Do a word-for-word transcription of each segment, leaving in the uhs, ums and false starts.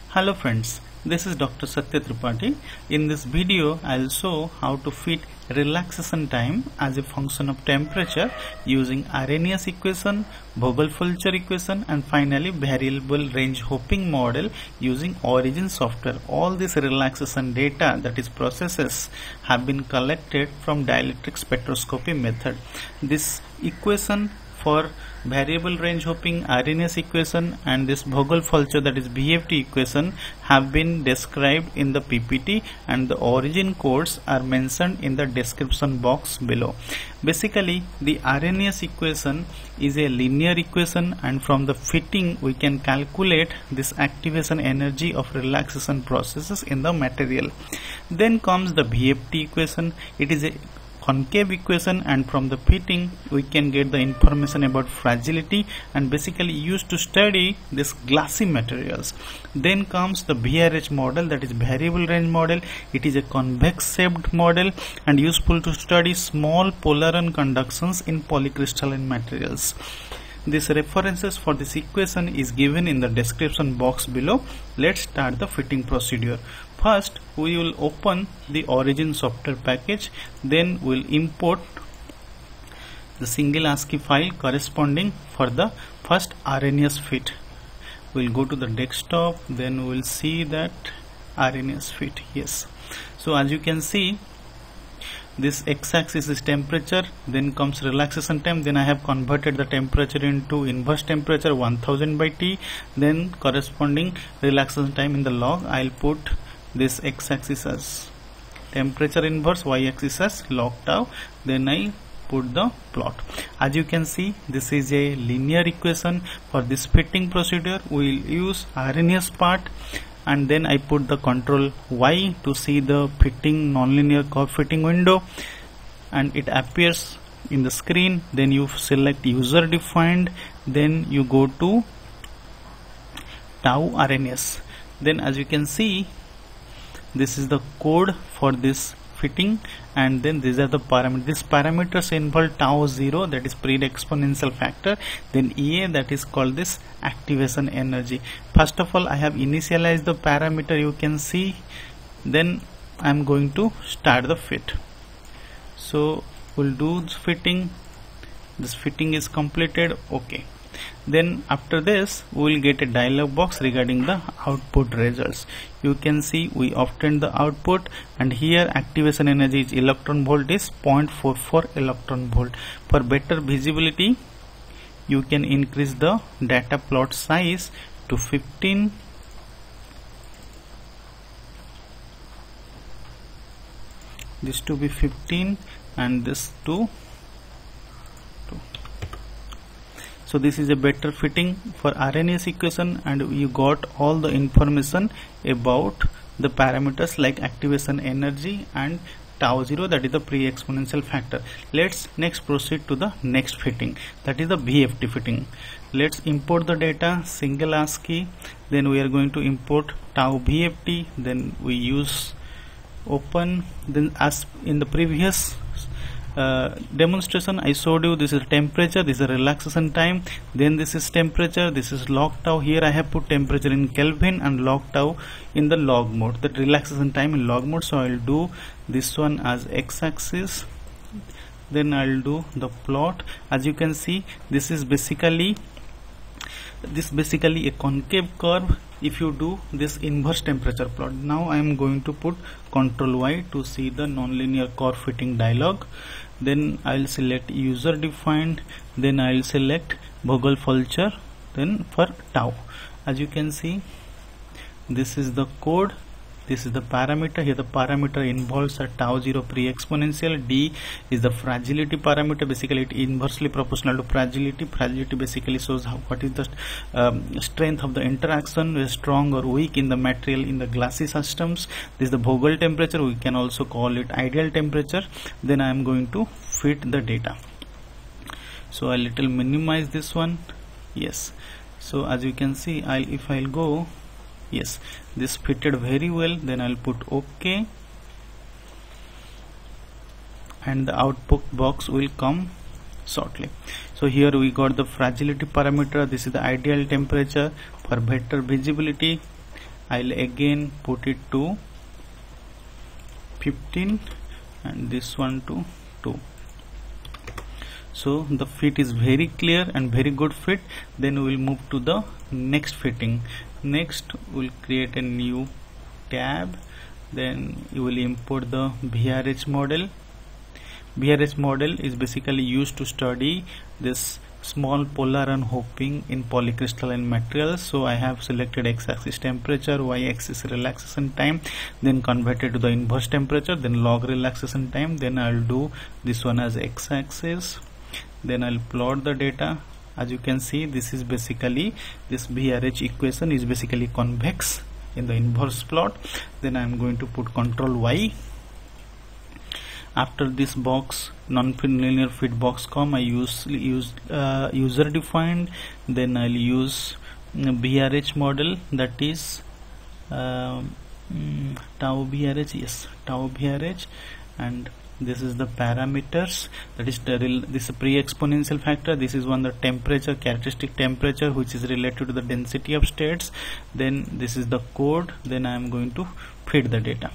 Hello friends, this is Doctor Satya Tripathi. In this video, I will show how to fit relaxation time as a function of temperature using Arrhenius equation, Vogel-Fulcher equation, and finally variable range hopping model using Origin software. All this relaxation data, that is processes, have been collected from dielectric spectroscopy method. This equation for variable range hopping, Arrhenius equation, and this Vogel-Fulcher, that is V F T equation, have been described in the P P T, and the origin codes are mentioned in the description box below. Basically, the Arrhenius equation is a linear equation, and from the fitting we can calculate this activation energy of relaxation processes in the material. Then comes the V F T equation. It is a concave equation, and from the fitting we can get the information about fragility and basically used to study this glassy materials. Then comes the V R H model, that is variable range model. It is a convex shaped model and useful to study small polar unconductions in polycrystalline materials. These references for this equation is given in the description box below. Let's start the fitting procedure. First, we will open the Origin software package. Then we will import the single ASCII file corresponding for the first Arrhenius fit. We will go to the desktop. Then we will see that Arrhenius fit. Yes. So as you can see, this x-axis is temperature, then comes relaxation time. Then I have converted the temperature into inverse temperature one thousand by T. Then corresponding relaxation time in the log, I will put this x-axis as temperature inverse, y-axis as log tau. Then I put the plot. As you can see, this is a linear equation. For this fitting procedure, we will use Arrhenius part, and then I put the control Y to see the fitting nonlinear curve fitting window, and it appears in the screen. Then you select user defined, then you go to tau Arrhenius. Then as you can see, this is the code for this fitting, and then these are the parameters. These parameters involve tau zero, that is pre-exponential factor, then E A, that is called this activation energy. First of all, I have initialized the parameter, you can see. Then I am going to start the fit. So we'll do this fitting. This fitting is completed. Okay. Then after this we will get a dialog box regarding the output results. You can see we obtained the output, and here activation energy is electron volt is zero point four four electron volt. For better visibility, you can increase the data plot size to fifteen. This to be fifteen and this to two. So this is a better fitting for Arrhenius equation, and you got all the information about the parameters like activation energy and tau zero, that is the pre-exponential factor. Let's next proceed to the next fitting, that is the V F T fitting. Let's import the data, single ASCII. Then we are going to import tau V F T. Then we use open. Then as in the previous Uh, demonstration, I showed you this is temperature, this is relaxation time, then this is temperature, this is log tau. Here I have put temperature in Kelvin and log tau in the log mode, that relaxation time in log mode. So I will do this one as x-axis, then I will do the plot. As you can see, this is basically this basically a concave curve. If you do this inverse temperature plot, now I am going to put control Y to see the nonlinear curve fitting dialog. Then I will select user defined, then I will select Vogel-Fulcher, then for tau. As you can see, this is the code, this is the parameter. Here the parameter involves a tau zero pre-exponential. D is the fragility parameter, basically it inversely proportional to fragility. Fragility basically shows how, what is the um, strength of the interaction, is strong or weak in the material in the glassy systems. This is the Vogel temperature, we can also call it ideal temperature. Then I am going to fit the data. So I little minimize this one. Yes. So as you can see, I if I'll go, yes, this fitted very well. Then I'll put OK, and the output box will come shortly. So here we got the fragility parameter. This is the ideal temperature for better visibility. I'll again put it to fifteen and this one to two. So the fit is very clear and very good fit. Then we will move to the next fitting. Next we'll create a new tab. Then you will import the V R H model. V R H model is basically used to study this small polar unhooping in polycrystalline materials. So I have selected x-axis temperature, y-axis relaxation time, then converted to the inverse temperature, then log relaxation time. Then I'll do this one as x-axis. Then I'll plot the data. As you can see, this is basically this V R H equation is basically convex in the inverse plot. Then I'm going to put control Y. After this box, non-linear fit box com, I use use uh, user defined. Then I'll use V R H model, that is uh, mm, tau V R H, yes, tau V R H, and this is the parameters, that is the this pre-exponential factor. This is one the temperature, characteristic temperature, which is related to the density of states. Then this is the code. Then I am going to feed the data.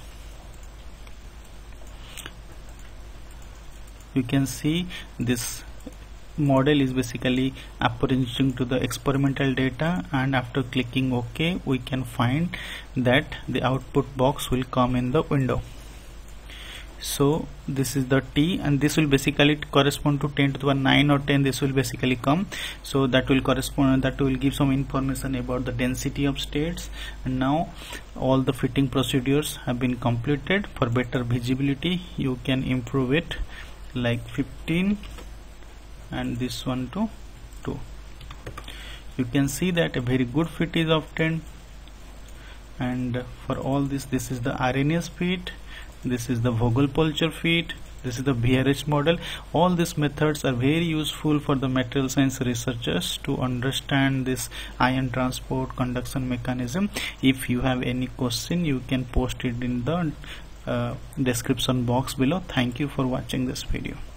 You can see this model is basically approaching to the experimental data, and after clicking OK, we can find that the output box will come in the window. So this is the T, and this will basically correspond to ten to the power nine or ten. This will basically come, so that will correspond, that will give some information about the density of states. And now all the fitting procedures have been completed. For better visibility, you can improve it like fifteen and this one to two. You can see that a very good fit is obtained. And for all this, this is the Arrhenius fit, this is the Vogel-Polcher fit, this is the V R H model. All these methods are very useful for the material science researchers to understand this ion transport conduction mechanism. If you have any question, you can post it in the uh, description box below. Thank you for watching this video.